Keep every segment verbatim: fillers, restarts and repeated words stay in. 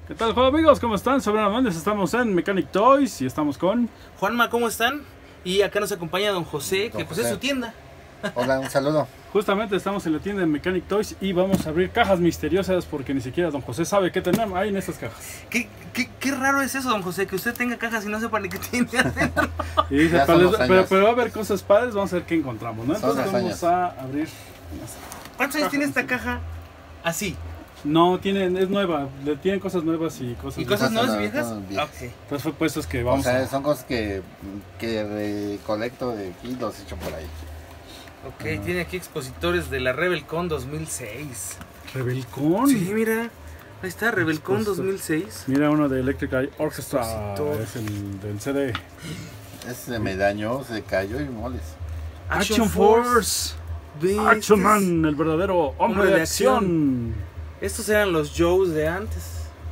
¿Qué tal, juego amigos? ¿Cómo están? Soy Bruno Méndez, estamos en Mechanic Toys y estamos con... Juanma, ¿cómo están? Y acá nos acompaña don José, Don que pues José. es su tienda. Hola, un saludo. Justamente estamos en la tienda de Mechanic Toys y vamos a abrir cajas misteriosas porque ni siquiera don José sabe qué tenemos ahí en estas cajas. ¿Qué, qué, qué raro es eso, don José, que usted tenga cajas y no sepa ni qué tiene adentro. Y dice, Ya pero, son los pero, años. pero va a haber cosas padres, vamos a ver qué encontramos, ¿no? Son Entonces los vamos años. a abrir... ¿Cuántos años tiene esta caja? Así. No, tienen, es nueva, le tienen cosas nuevas y cosas ¿Y cosas no, nuevas no, viejas? no, viejas. Ok. Entonces fue puestos que O vamos sea, a... son cosas que, que recolecto de aquí, los echo por ahí. Ok, Ajá. tiene aquí expositores de la RebelCon dos mil seis. Rebelcon. Sí, mira. Ahí está, RebelCon Expositor. dos mil seis. Mira uno de Electric Eye Orchestra, Expositor. es el del C D. Ese me dañó, se cayó y moles. Action Force. Ve, Action este es- Man, el verdadero hombre, de, acción. Estos eran los Joes de antes.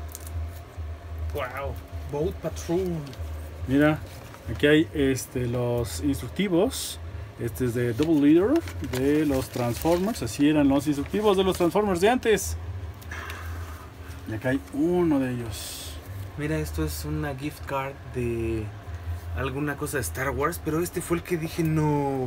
Wow. Boat Patrol. Mira, aquí hay este, los instructivos. Este es de Double Leader de los Transformers. Así eran los instructivos de los Transformers de antes. Y acá hay uno de ellos. Mira, esto es una gift card de alguna cosa de Star Wars, pero este fue el que dije no.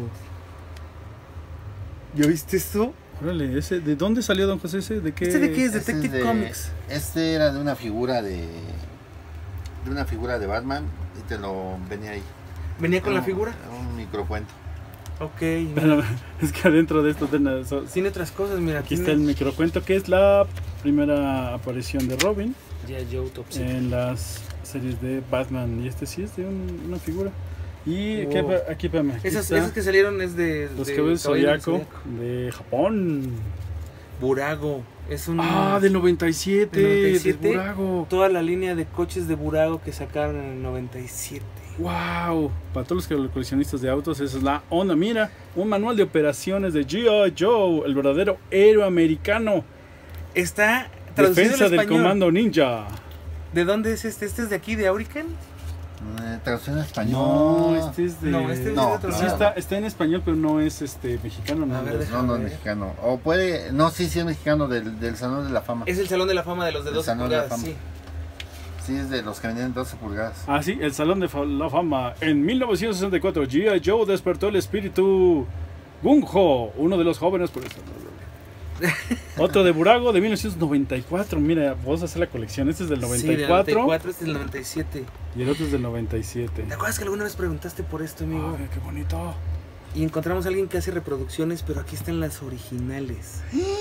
¿Ya viste esto? Órale, ese, ¿de dónde salió don José ese? ¿De qué? ¿Este de qué es? Ese Detective de- Comics. Este era de una figura de. De una figura de Batman y te lo venía ahí. ¿Venía con la Un- figura? Un microcuento. Ok. Espérame, es que adentro de esto tiene- so- Tiene otras cosas, mira. aquí está el microcuento que es la primera aparición de Robin Ya, Joe Top Secret. en las series de Batman. Y este sí es de un- una figura. Y aquí, Wow. aquí, espérame, aquí Esas, está esas que salieron es de. los de caballeros Caballero del Zodiaco de Japón. Burago. Es un. Ah, del noventa y siete. Del noventa y De siete. Burago. Toda la línea de coches de Burago que sacaron en el noventa y siete. Wow. Para todos los coleccionistas de autos, esa es la onda. Mira, un manual de operaciones de G I. Joe, el verdadero héroe americano. Está traducido Defensa al del español. Comando Ninja. ¿De dónde es este? ¿Este es de aquí, de Aurican? Eh, Traducción en español. No, este es de. No, este es No, de otro Sí, no. lado. está, está en español, pero no es este mexicano. No, A ver, no. deja- No, no es ver. mexicano. O puede. No, sí, sí es mexicano del, del Salón de la Fama. Es el Salón de la Fama de los de El doce Salón de la pulgadas, Fama. sí. Sí, es de los que venían doce pulgadas. Ah, sí, el Salón de Fa- la Fama. En mil novecientos sesenta y cuatro, G I. Joe despertó el espíritu Gung-Ho, uno de los jóvenes. Por eso. Otro de Burago de mil novecientos noventa y cuatro. Mira, vos hacer la colección. Este es del noventa y Sí, del cuatro noventa y cuatro, este es del noventa y siete. y el otro es del noventa y siete. ¿Te acuerdas que alguna vez preguntaste por esto, amigo? Ay, qué bonito. Y encontramos a alguien que hace reproducciones, pero aquí están las originales.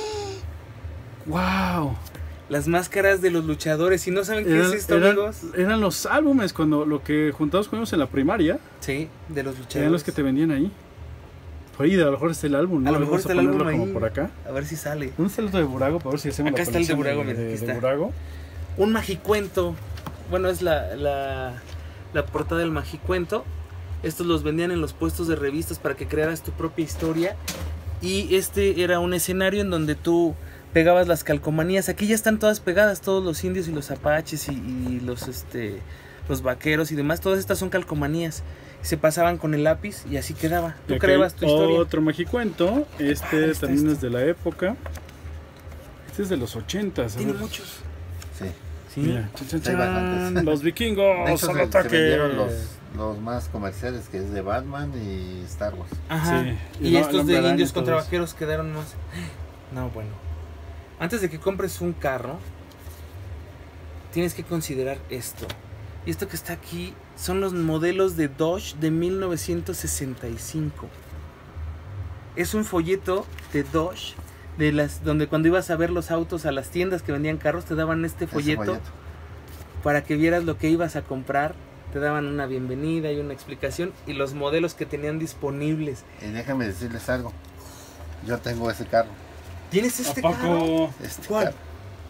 Wow. Las máscaras de los luchadores. Si no saben qué Eran, es esto, eran- amigos. eran los álbumes cuando lo que juntados con ellos en la primaria. Sí, de los luchadores. Eran los que te vendían ahí. Por ahí, a lo mejor está el álbum, ¿no? A lo mejor Vamos está el álbum ponerlo como ahí. por acá. A ver si sale. ¿Dónde está el otro de Burago? Para ver si hacemos Acá la está el de colección Burago, mira, de, aquí de está. Burago. Un magicuento. Bueno, es la, la, la portada del magicuento. Estos los vendían en los puestos de revistas para que crearas tu propia historia. Y este era un escenario en donde tú pegabas las calcomanías. Aquí ya están todas pegadas, todos los indios y los apaches y, y los este los vaqueros y demás. Todas estas son calcomanías. Se pasaban con el lápiz y así quedaba. Y Tú aquí creabas tu hay historia. Otro magicuento. Este padre está también esto. es de la época. Este es de los ochentas. Tiene muchos. Sí. Sí. Mira, chan, chan, Hay chan, bastantes. los De vikingos hecho, al se, se ataque. vendieron los, los más comerciales, que es de Batman y Star Wars. Ajá. Sí. Y, Y no- estos no de hablarán indios de contra todos. vaqueros quedaron más. No, bueno. Antes de que compres un carro, tienes que considerar esto. Y esto que está aquí son los modelos de Dodge de mil novecientos sesenta y cinco. Es un folleto de Dodge de las donde cuando ibas a ver los autos a las tiendas que vendían carros te daban este Ese folleto para que vieras lo que ibas a comprar. Te daban una bienvenida y una explicación y los modelos que tenían disponibles. Y déjame decirles algo. Yo tengo ese carro. ¿Tienes ¿A este carro? poco? Este ¿Cuál? carro.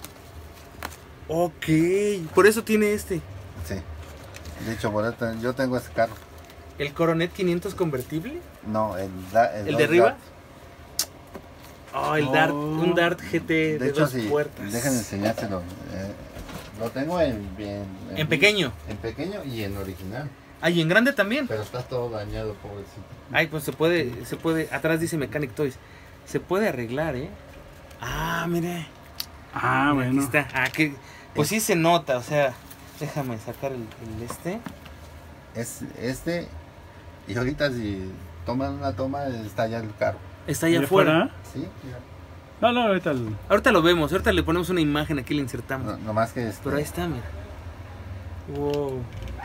Ok, por eso tiene este. Sí. De hecho, por eso yo tengo ese carro. ¿El Coronet quinientos convertible? No, el, da- ¿El de Dodge arriba? Dart. Oh, el Oh. Dart, un Dart G T de, De hecho, dos sí. puertas. Déjenme enseñárselo. Eh, lo tengo en, en, En pequeño. En pequeño y en original. Ah, y en grande también. Pero está todo dañado, pobrecito. Ay, pues se puede, se puede, atrás dice Mechanic Toys. Se puede arreglar, ¿eh? Ah, mire. Ah, Mira, bueno. Aquí está. Ah, que Pues sí se nota, o sea, déjame sacar el, el este. Es este, y ahorita si toman una toma, está ya el carro. Está allá ¿Allá afuera. afuera? Sí, mira. No, no, ahorita el... Ahorita lo vemos, ahorita le ponemos una imagen, aquí le insertamos. No, nomás que este, Pero ahí está, mira. Wow.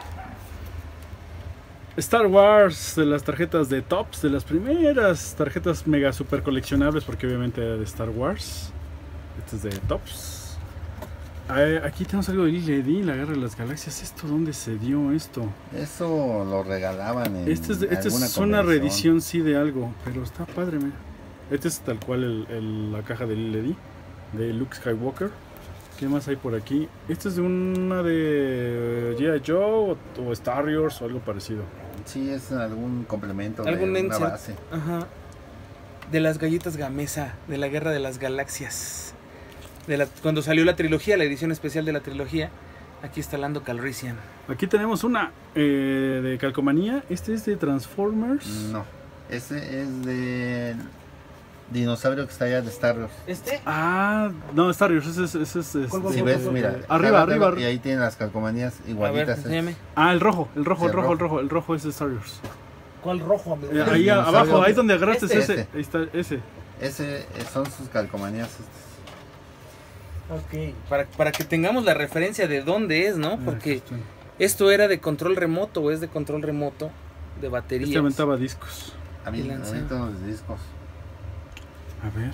Star Wars, de las tarjetas de Tops, de las primeras tarjetas mega super coleccionables, porque obviamente era de Star Wars. Este es de Tops. Ah, aquí tenemos algo de L E D, la Guerra de las Galaxias. ¿Esto dónde se dio esto? eso lo regalaban en Este es, de- este alguna es una convención. reedición, sí, de algo, pero está padre, mira. Este es tal cual el, el- la caja del L E D de Luke Skywalker. ¿Qué más hay por aquí? Este es de una de G I. Joe o, o Star Wars o algo parecido. Sí, es algún complemento Algún de una insert. base. Ajá. De las galletas Gamesa, de la Guerra de las Galaxias. De la, cuando salió la trilogía, la edición especial de la trilogía, aquí está Lando Calrissian. Aquí tenemos una eh, de Calcomanía. Este es de Transformers. No, ese es de dinosaurio que está allá de Star Wars. ¿Este? Ah, no, Star Wars. Ese es. Ese es, este- ¿Cuál, cuál, Si cuál, ves, cuál, mira, cuál? Arriba, jálatelo, arriba. y ahí tienen las calcomanías A ver, igualitas. enséñame. Ah, el rojo, el rojo, Sí, el el rojo, el rojo. rojo. El rojo es de Star Wars. ¿Cuál rojo, amigo? Eh, ahí dinosaurio. abajo, ahí donde agarraste Este. ese. Este. Ahí está ese. Ese eh, son sus calcomanías. estas. Ok, para, para que tengamos la referencia de dónde es, ¿no? Ah, Porque aquí está. esto era de control remoto o es de control remoto de baterías. Este aventaba discos. A mí, Y a lanza. mí todos los discos. A ver.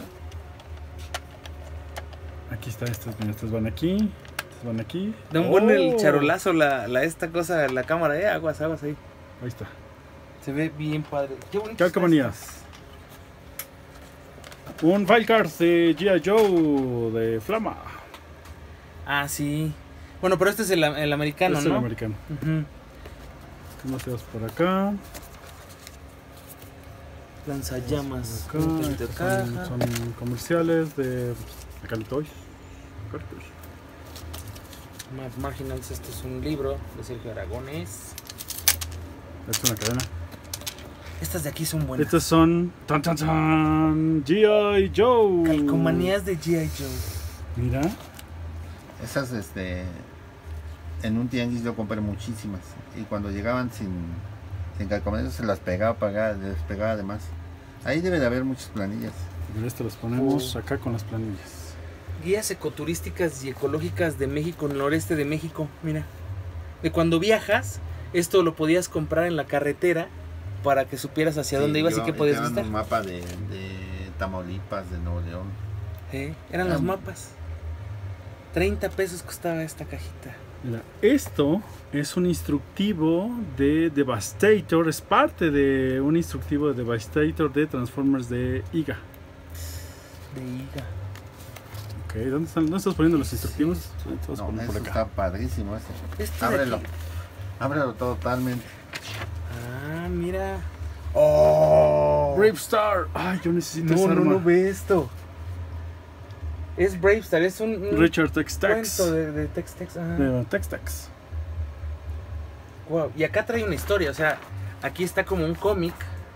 Aquí está, estos, mira, estos van aquí. Estos van aquí. Da un buen el Oh, charolazo, la, la esta cosa, la cámara, eh, aguas, aguas ahí. Ahí está. Se ve bien padre. Qué bonito. Calcomanías. Un file card de G I. Joe de Flama. Ah, sí. Bueno, pero este es el, el americano, Este es ¿no? el americano. Ujú. ¿Qué más tenemos por acá? Lanzallamas. Acá, Un poquito de estos caja. son, son comerciales de Caltoy. Mad Marginals, este es un libro de Sergio Aragones. Esta es una cadena. Estas de aquí son buenas. Estos son tan tan tan G I. Joe. Calcomanías de G I. Joe. Mira. Esas, este, en un tianguis yo compré muchísimas. Y cuando llegaban sin, sin calcomanías se las pegaba, pagaba, les pegaba además. Ahí debe de haber muchas planillas. Mira, esto las ponemos Oh. acá con las planillas. Guías ecoturísticas y ecológicas de México, en el noreste de México. Mira. De cuando viajas, esto lo podías comprar en la carretera para que supieras hacia Sí, dónde ibas y yo- qué podías te daban visitar. un mapa de, de Tamaulipas, de Nuevo León. Sí, eran Ah. los mapas. treinta pesos costaba esta cajita. Mira, esto es un instructivo de Devastator, es parte de un instructivo de Devastator de Transformers de I G A. De Iga. Ok, ¿dónde están? ¿Dónde estás poniendo los instructivos? Ahí te vas a No, poner eso por acá. está padrísimo ese. Este de Ábrelo. aquí. Ábrelo totalmente. Ah, mira. ¡Oh! Bravestar. Ay, yo necesito esa No, no, arma. no ve esto. Es Bravestar, es un, un Richard Tex Tex. cuento de, de Tex Tex. Ajá. De Tex Tex. Wow. Y acá trae una historia, o sea, aquí está como un cómic.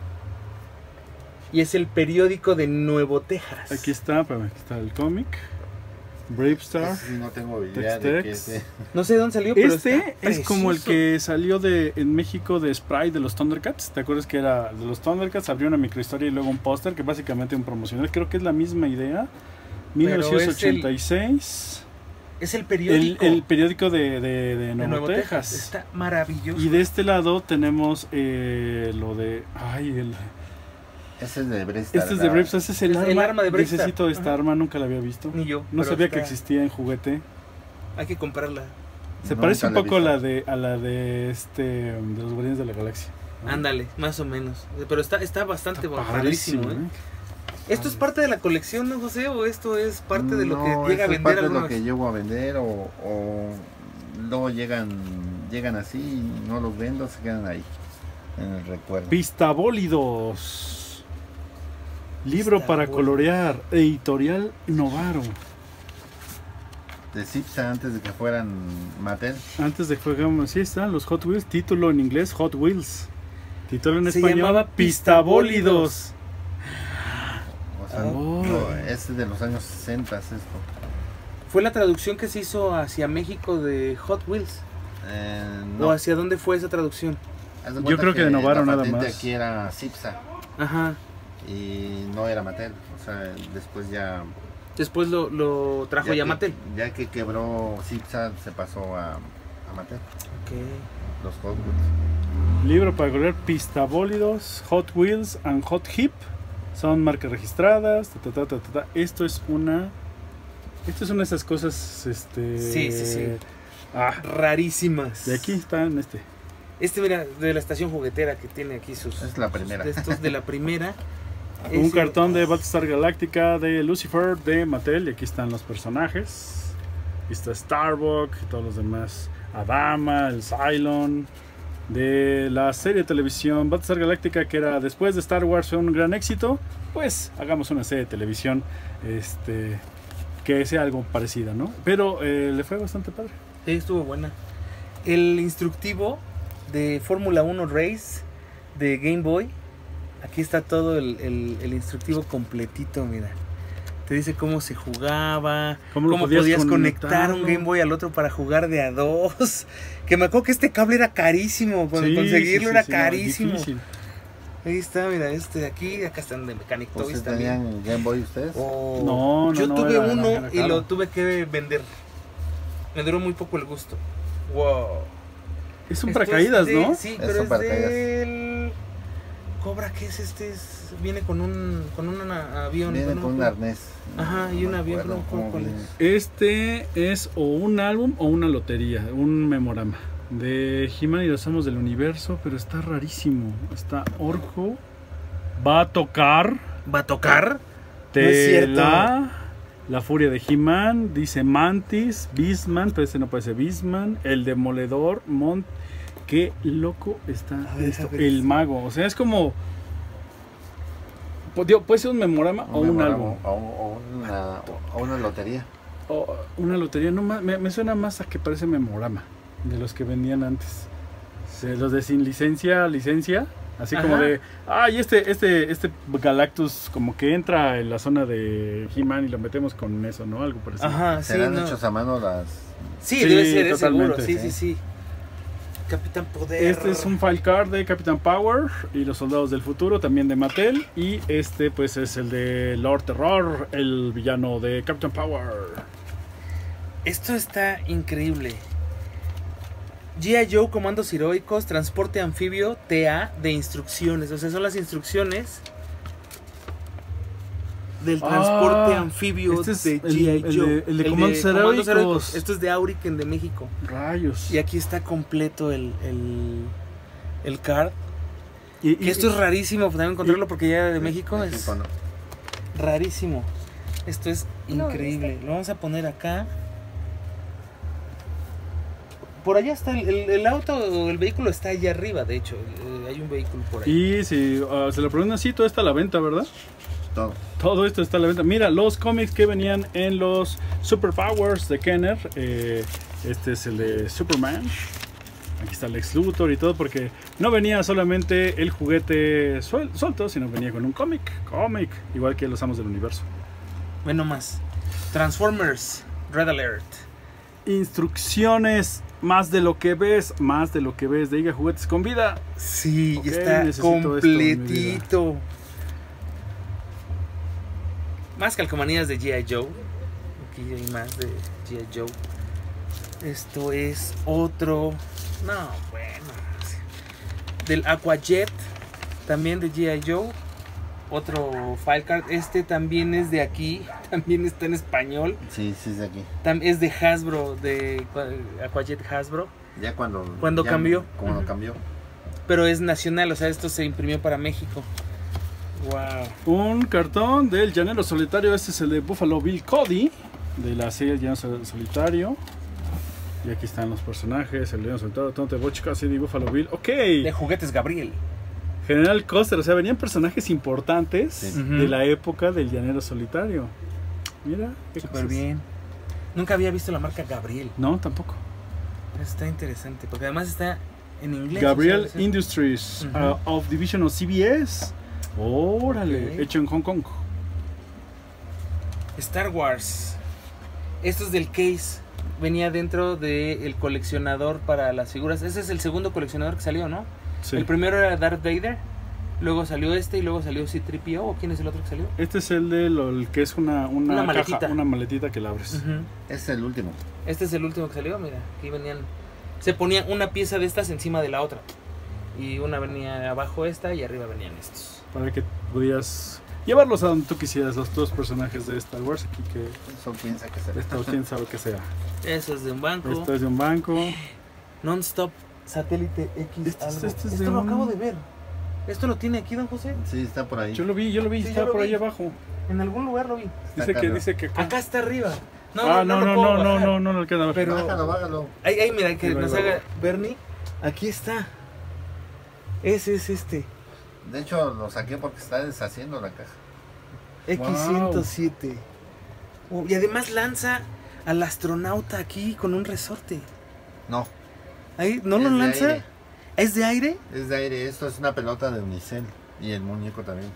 Y es el periódico de Nuevo Texas. Aquí está, espérame, aquí está el cómic. Bravestar. Ese sí no tengo idea Tex de qué Tex. es. No sé de dónde salió, pero Este está es como el precioso. que salió de en México de Sprite de los Thundercats. ¿Te acuerdas que era de los Thundercats? Abrió una microhistoria y luego un póster que básicamente un promocional. Creo que es la misma idea. mil novecientos ochenta y seis. Es el El, periódico el periódico de, de, de de Nuevo, Nuevo Texas. Texas. Está maravilloso. Y de este lado tenemos eh, lo de. Ay, el. Ese es de Bravestar. Este es de Bravestar. Ese es el Es arma. el arma de Bravestar. Necesito esta Ajá. arma, nunca la había visto. Ni yo. No pero sabía que está- existía en juguete. Hay que comprarla. Se Nunca parece un la he poco a visto. la de a la de este de los Guardianes de la Galaxia. ¿no? Ándale, más o menos. Pero está, está bastante Está padrísimo, padrísimo, ¿eh? ¿Esto es parte de la colección, no, José? ¿O esto es parte de lo que No, llega a eso es vender parte de algunos? lo que llego a vender o, o luego llegan llegan así y no los vendo, se quedan ahí en el recuerdo. Pistabólidos. Libro para Pistabólidos. colorear. Editorial Novaro. De Cipsa antes de que fueran Mattel. Antes de que fuéramos, sí están los Hot Wheels. Título en inglés Hot Wheels. Título en Se español llamaba fue la traducción que se hizo hacia México de Hot Wheels. Eh, ¿O no. hacia dónde fue esa traducción? Haz de Yo cuenta creo que de Novaro la nada patente más. aquí era Cipsa Ajá. y no era Mattel. O sea, después ya. Después lo, lo trajo ya que, Mattel. Ya que quebró Cipsa, se pasó a, a Mattel. Ok. Los Hot Wheels. Libro para correr pistabólidos, Hot Wheels and Hot Hip. Son marcas registradas. Ta, ta, ta, ta, ta. Esto es una. Esto es una de esas cosas. Este. Sí, sí, sí. Ah, Rarísimas. de aquí están este. Este, mira, de la estación juguetera que tiene aquí sus... Es la primera. de estos de la primera. Un Ese- cartón de Battlestar Galactica de Lucifer de Mattel. Y aquí están los personajes. Aquí está Starbuck y todos los demás. Adama, el Cylon. De la serie de televisión Battlestar Galactica, que era después de Star Wars, fue un gran éxito. Pues hagamos una serie de televisión este, que sea algo parecida, ¿no? Pero eh, le fue bastante padre. Sí, estuvo buena. El instructivo de Fórmula uno Race de Game Boy. Aquí está todo el, el- el instructivo completito, mira. Te dice cómo se jugaba, ¿Cómo cómo, lo podías podías conectar conectarlo? un Game Boy al otro para jugar de a dos. Que me acuerdo que este cable era carísimo, con- Sí, conseguirlo sí, sí, era sí, no, carísimo. difícil. Ahí está, mira, este de aquí, acá están de Mechanic Toys ¿Ustedes también. tenían Game Boy ustedes? Oh, No, no, yo no, tuve era- uno era y caro. lo tuve que vender. Me duró muy poco el gusto. Wow. Es un Esto paracaídas, es de- ¿no? Sí, Es pero un es paracaídas. del Cobra, ¿qué es este? Es- viene con un con un avión. Viene con con un arnés. Ajá, y No un me avión, acuerdo no, cómo ¿cuál viene. es? Este es o un álbum o una lotería, un memorama de He-Man y los Amos del Universo, pero está rarísimo. Está Orco, va a tocar, ¿Va a tocar? No es cierto. Tela, la furia de He-Man, dice Mantis, Beastman, pero este no parece Beastman, el Demoledor, Mont. Qué loco está A ver, esto. a ver. El mago, o sea, es como. pu- digo, Puede ser un memorama o un memorama, álbum. O, o una, o una lotería. O una lotería, no ma- me, me suena más a que parece memorama de los que vendían antes. De los de sin licencia, licencia, así como Ajá. de, ah, y este, este, este Galactus como que entra en la zona de He-Man y lo metemos con eso, ¿no? Algo parecido. Ajá, sí, ¿Serán no. hechos a mano las...? Sí, Sí, debe ser, es seguro. totalmente, Sí, sí, sí. sí. Capitán Poder. Este es un file card de Capitán Power y los soldados del futuro, también de Mattel. Y este pues es el de Lord Terror, el villano de Capitán Power. Esto está increíble. G I. Joe Comandos Heroicos, Transporte Anfibio T A de instrucciones. O sea, son las instrucciones del Ah, transporte anfibio este es de el- G I. el de- Joe. el de Comandos Heroicos. Esto es de Auriken de México. Rayos. Y aquí está completo el, el, el card. Y- y- Que esto es rarísimo también encontrarlo porque ya de México es México, ¿no? rarísimo. Esto es No, increíble. Lo vamos a poner acá. Por allá está el, el- el auto o el vehículo está allá arriba, de hecho. Eh, hay un vehículo por ahí. Y si ah, se lo preguntan así, todo está a la venta, ¿verdad? Todo. Todo esto está a la venta. Mira, los cómics que venían en los Superpowers de Kenner. eh, este es el de Superman. Aquí está Lex Luthor y todo, porque no venía solamente el juguete suel- suelto, sino venía con un cómic. Cómic, igual que los Amos del Universo. Bueno, más. Transformers, Red Alert. Instrucciones, más de lo que ves, más de lo que ves de Iga Juguetes con Vida. Sí, Ok, está necesito esto completito. Más calcomanías de G I. Joe. Aquí hay más de G I. Joe. Esto es otro. No, bueno. Del Aquajet. También de G I. Joe. Otro file card. Este también es de aquí. También está en español. Sí, sí, es de aquí. Tam- Es de Hasbro. De Aquajet Hasbro. Ya cuando... Cuando ya cambió. Cuando Ujú. cambió. Pero es nacional. O sea, esto se imprimió para México. Wow. Un cartón del Llanero Solitario. Este es el de Buffalo Bill Cody, de la serie Llanero Sol- Solitario. Y aquí están los personajes: el Llanero Solitario, Tonte Butch Cassidy, Buffalo Bill. Ok, De Juguetes Gabriel. General Custer. O sea, venían personajes importantes Sí. Ujú. de la época del Llanero Solitario. Mira, qué Súper cosas. bien. Nunca había visto la marca Gabriel. No, tampoco. Está interesante, porque además está en inglés. Gabriel o sea, Industries Ujú. uh, of Division of C B S. Órale, Ok. hecho en Hong Kong. Star Wars. Esto es del case. Venía dentro del coleccionador para las figuras. Ese es el segundo coleccionador que salió, ¿no? Sí. El primero era Darth Vader. Luego salió este y luego salió C tres P O. ¿O quién es el otro que salió? Este es el de lo el que es una, una, Una caja, maletita. una maletita que la abres. Uh-huh. Es el último. Este es el último que salió. Mira, aquí venían. Se ponía una pieza de estas encima de la otra. Y una venía abajo esta y arriba venían estos. Para que pudieras llevarlos a donde tú quisieras, los dos personajes de Star Wars. Aquí que Eso piensa que será. esto quién sabe qué sea. Eso es de un banco. Esto es de un banco. Non-stop satélite X Este es- algo. este es Esto de lo un- acabo de ver. ¿Esto lo tiene aquí, don José? Sí, está por ahí. Yo lo vi, yo lo vi, Sí, está yo lo por vi. ahí abajo. En algún lugar lo vi. Está Dice acá, que ¿no? dice que acá. Acá está arriba. No, ah, no, lo no, puedo no, no, bajar. no, no, no alcanza a ver. Pero- Bájalo, bájalo. Ahí, ahí, mira, que Sí, nos ahí va. haga Bernie. Aquí está. Ese es este. De hecho, lo saqué porque está deshaciendo la caja. X ciento siete. Oh, y además lanza al astronauta aquí con un resorte. No. Ahí, ¿no Es lo de lanza? aire. ¿Es de aire? Es de aire. Esto es una pelota de unicel. Y el muñeco también.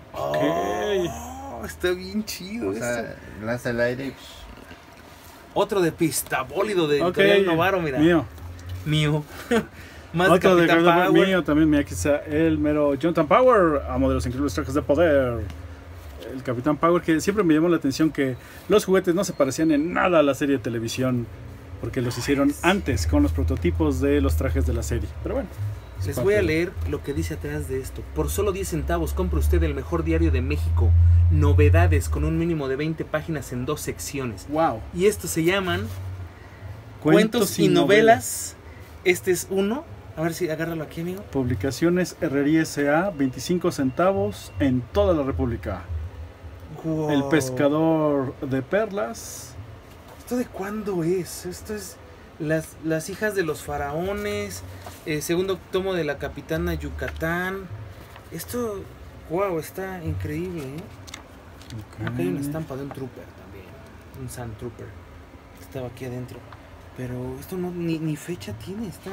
Oh, está bien chido O esto. sea, lanza el aire y... psh, Otro de pistabólido de Ok, Editorial Novaro, mira. mío. Mío. Más Otro de de Capitán Capitán Power. mío también, mira, aquí está el mero Jonathan Power, amo de los increíbles trajes de poder. El Capitán Power, que siempre me llamó la atención que los juguetes no se parecían en nada a la serie de televisión, porque los hicieron antes con los prototipos de los trajes de la serie. Pero bueno. es Les parte voy a de- leer lo que dice atrás de esto. Por solo diez centavos compra usted el mejor diario de México. Novedades con un mínimo de veinte páginas en dos secciones. Wow. Y estos se llaman Cuentos, y novelas. Este es uno. A ver si agárralo aquí, amigo. Publicaciones Herrería S A, veinticinco centavos en toda la República. Wow. El pescador de perlas. ¿Esto de cuándo es? Esto es las, las hijas de los faraones. eh, segundo tomo de la capitana Yucatán. Esto, wow, está increíble, ¿eh? Acá hay una estampa de un trooper también. Un Sand Trooper. Estaba aquí adentro. Pero esto no ni, ni fecha tiene, está.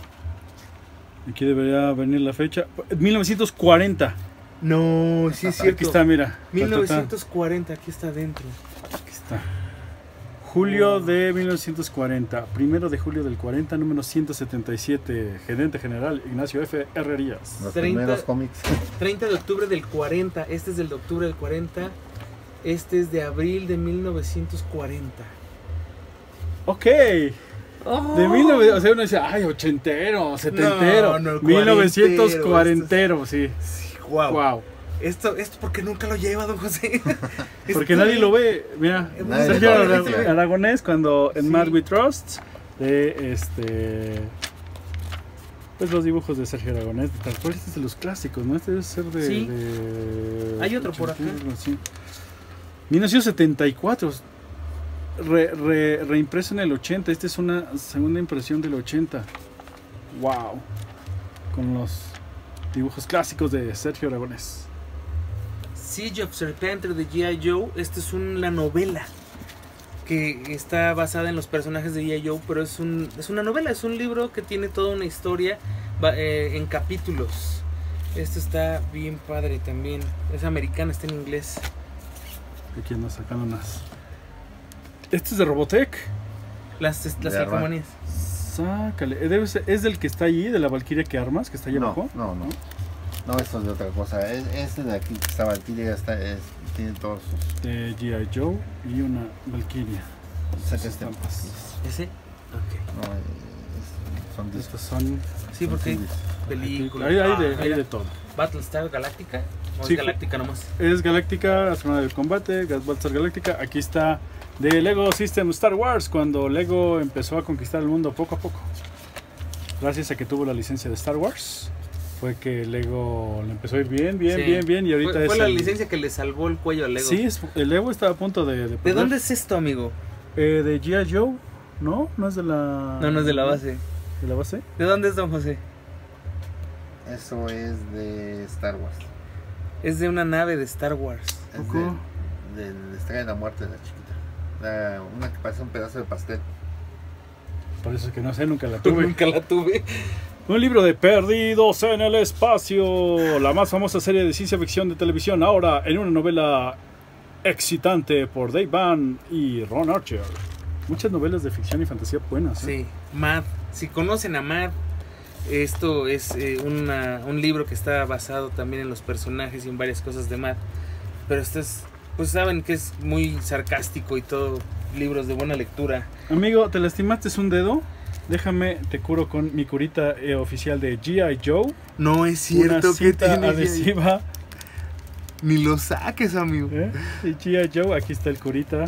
Aquí debería venir la fecha. mil novecientos cuarenta. No, sí es cierto. Aquí está, mira. mil novecientos cuarenta, aquí está adentro. Aquí está. Julio de mil novecientos cuarenta. Primero de julio del cuarenta, número ciento setenta y siete. Gerente general Ignacio F. Herrerías. Los treinta primeros cómics. treinta de octubre del cuarenta. Este es del de octubre del cuarenta. Este es de abril de mil novecientos cuarenta. Ok. De mil novecientos, o sea, uno dice, ay, ochentero, setentero. No, no, mil novecientos cuarentero, cuarentero, sí. Wow. Wow. Esto, esto porque nunca lo lleva, don José. Porque Esto- nadie lo ve. Mira, Nadie Sergio lo ve, Ara- sí. Aragonés, cuando en Sí. Mad We Trust, de este. Pues los dibujos de Sergio Aragonés, tal cual, este es de los clásicos, ¿no? Este debe ser de. Sí. de Hay otro por acá. ochenta, sí. mil novecientos setenta y cuatro. Re, re- reimpreso en el ochenta. Esta es una segunda impresión del ochenta. Wow. Con los dibujos clásicos de Sergio Aragonés. Siege of Serpenter de G I. Joe. Esta es una novela que está basada en los personajes de G I. Joe, pero es, un, es una novela, es un libro que tiene toda una historia va- eh, en capítulos. Esto está bien padre también. Es americana, está en inglés. Aquí andan sacando unas. Este es de Robotech. Las, las De calcomanías. Sácale. Eh, debe ser- ¿Es del que está allí, de la Valkyria que armas, que está allí No, abajo? no, no. No, esto es de otra cosa. Es, este de aquí que está Valkyria, está, es, tiene todos sus... De G I. Joe y una Valkyria. Saca Sus este. estampas. ¿Ese? Ok. No, es- son discos. Estos son. Sí, son porque hay C Ds. películas. Hay, hay Ah, de, hay mira. de todo. Battlestar Galáctica. ¿O Sí, es Galáctica nomás? Es Galáctica, Astronauta del Combate, Battlestar Galáctica. Aquí está de Lego System Star Wars, cuando Lego empezó a conquistar el mundo poco a poco. Gracias a que tuvo la licencia de Star Wars, fue que Lego le empezó a ir bien, bien, Sí. bien, bien. Y ahorita Fue, es fue la el- licencia que le salvó el cuello al Lego. Sí, es- el Lego está a punto de... ¿De, ¿De perder. dónde es esto, amigo? Eh, de G I. Joe, ¿no? No es de la... No, no es de la base. ¿De la base? ¿De dónde es, don José? Eso es de Star Wars. Es de una nave de Star Wars. Es Poco. de, de la Estrella de la Muerte de la chiquita. La- una que parece un pedazo de pastel. Por eso es que no sé, nunca la Tú tuve. nunca la tuve. Un libro de Perdidos en el Espacio, la más famosa serie de ciencia ficción de televisión, ahora en una novela Excitante por Dave Van y Ron Archer. Muchas novelas de ficción y fantasía buenas. ¿eh? Sí, Mad. Si conocen a Mad, esto es eh, una, un libro que está basado también en los personajes y en varias cosas de Mad. Pero esto es, pues saben que es muy sarcástico y todo, libros de buena lectura. Amigo, ¿te lastimaste un dedo? Déjame, te curo con mi curita eh, oficial de G I. Joe. No es cierto Una que cinta tiene adhesiva. Ni lo saques, amigo. ¿Eh? De G I. Joe, aquí está el curita.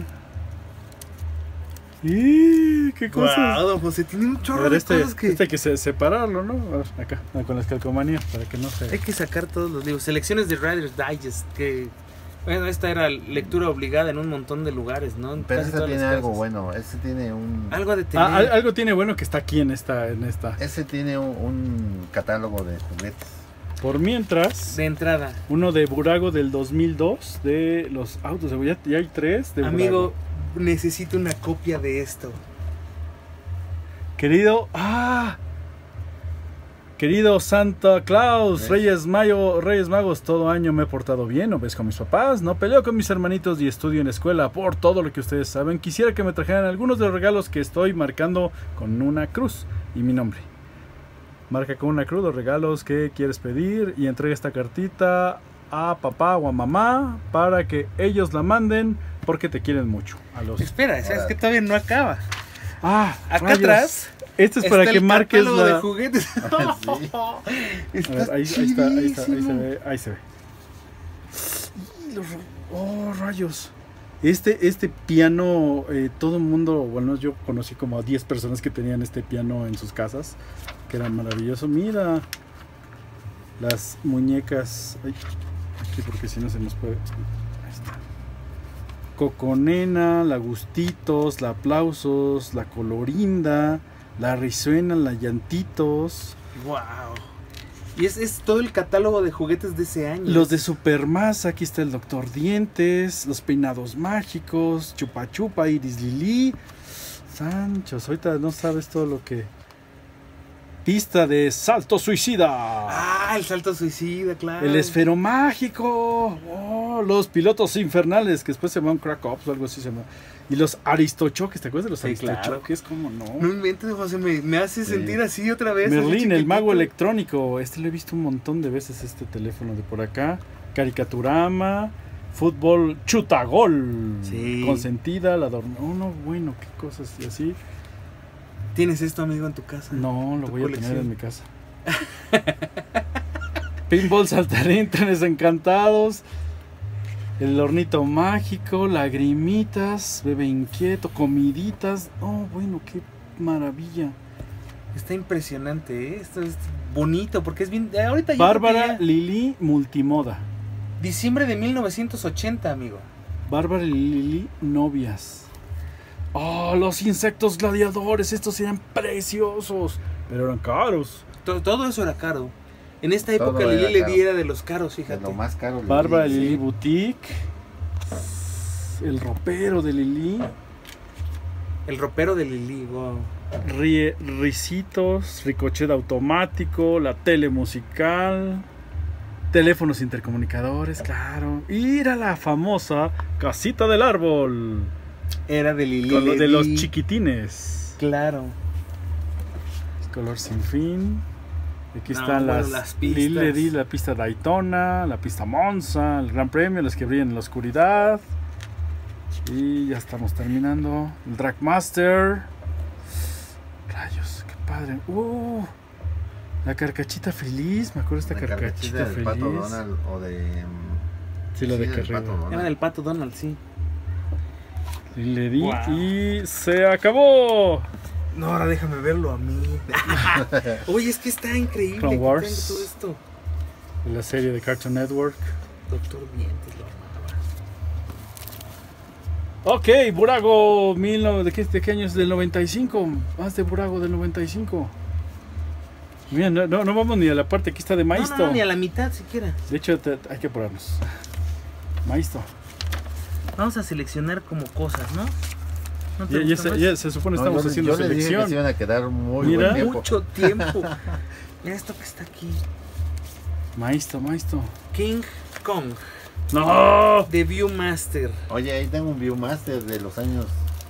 ¡Y qué cosas! Wow, don José, tiene un A chorro ver, de este, cosas que... este hay que se- separarlo, ¿no? A ver, acá, con las calcomanías, para que no se... Hay que sacar todos los libros. Selecciones de Writer's Digest, que... Bueno, esta era lectura obligada en un montón de lugares, ¿no? En Pero casi ese todas tiene las algo casas. bueno. Ese tiene un. Algo de tener. Ah, al- algo tiene bueno que está aquí en esta, en esta. Ese tiene un, un catálogo de juguetes. Por mientras, De entrada. uno de Burago del dos mil dos, de los autos, ya, ya hay tres de Amigo, Burago. necesito una copia de esto. Querido, ah, querido Santa Claus, ¿Ves? Reyes Mayo, Reyes Magos, todo año me he portado bien, obedezco con mis papás, no peleo con mis hermanitos y estudio en la escuela por todo lo que ustedes saben. Quisiera que me trajeran algunos de los regalos que estoy marcando con una cruz y mi nombre. Marca con una cruz los regalos que quieres pedir y entrega esta cartita a papá o a mamá para que ellos la manden porque te quieren mucho. A los... Espera, sabes Ahora. que todavía no acaba. Ah, Acá rayos. atrás Este es está para que el marques catálogo la... de juguetes. Sí. A Está ver, ahí, ahí está, ahí está, ahí se chidísimo. ve, ahí se ve. Y los- Oh, rayos. Este, este piano, eh, todo el mundo, bueno, yo conocí como a diez personas que tenían este piano en sus casas, que era maravilloso. Mira, las muñecas. Ay, aquí porque si no se nos puede. Ahí está. Coconena, la Gustitos, la Aplausos, la Colorinda, la Risuena, la Llantitos. Wow. Y es, es todo el catálogo de juguetes de ese año. Los de Supermasa, aquí está el Doctor Dientes, los peinados mágicos, Chupa Chupa, Iris Lili. Sanchos, ahorita no sabes todo lo que... Pista de Salto Suicida. Ah, el salto suicida, claro. El esfero mágico. Oh, los pilotos infernales, que después se llaman Crack Ops o algo así se llama. Y los Aristochoques, ¿te acuerdas de los Sí, Aristochoques? ¿Cómo no? No inventes, José, me, me hace Sí. sentir así otra vez. Merlín, así el chiquitito. mago electrónico. Este lo he visto un montón de veces, este teléfono de por acá. Caricaturama, fútbol, chutagol. Sí. Consentida, la dorm... Oh, no, bueno, qué cosas y así. ¿Tienes esto, amigo, en tu casa? No, lo Tu voy a tener colección. en mi casa. Pinball saltarín, trenes encantados. El hornito mágico, lagrimitas, bebé inquieto, comiditas. Oh, bueno, qué maravilla. Está impresionante, ¿eh? Esto es bonito porque es bien... Ahorita yo creo Bárbara que ya- Lili Multimoda. Diciembre de mil novecientos ochenta, amigo. Bárbara y Lili novias. Oh, los insectos gladiadores, estos eran preciosos, pero eran caros. To- Todo eso era caro. En esta Todo época era Lili le caro. diera de los caros, De fíjate. lo más caro. Bárbara Lili. Lili Boutique. El ropero de Lili. El ropero de Lili, wow. Rie- Risitos, ricochet automático, la tele musical, teléfonos intercomunicadores, claro. Y era la famosa casita del árbol, Era de Lili. con lo de los Ledi. chiquitines. Claro. Color sin fin. Aquí No, están bueno, las, las pistas. Lili le di la pista Daytona, la pista Monza, el Gran Premio, las que brillan en la oscuridad. Y ya estamos terminando. El Dragmaster. Rayos, qué padre. Uh, la carcachita feliz. Me acuerdo de esta La carcachita del feliz. Pato Donald o de. mm, Sí, la de del Carrera. Pato Donald. Era del Pato Donald, sí. Y le di Wow. y se acabó. No, ahora déjame verlo a mí. Oye, es que está increíble. Clone que Wars. tenga todo esto. La serie de Cartoon Network. Doctor Dientes, lo amaba. Ok, Burago, mil nove- ¿de, qué, ¿de qué año es? Del noventa y cinco. Más de Burago del noventa y cinco. Mira, no, no, no vamos ni a la parte, aquí está de No, Maisto. no, no, ni a la mitad siquiera. De hecho, te- hay que apurarnos. Maisto. Vamos a seleccionar como cosas, ¿no? ¿No te Ya, ya gusta se, más? ya se supone No, estamos yo, haciendo yo les dije que selección. se iban a quedar muy Mira. buen tiempo. Mucho tiempo. Mira esto que está aquí. Maisto, Maisto. King Kong. ¡No! de Viewmaster. Oye, ahí tengo un Viewmaster de los años.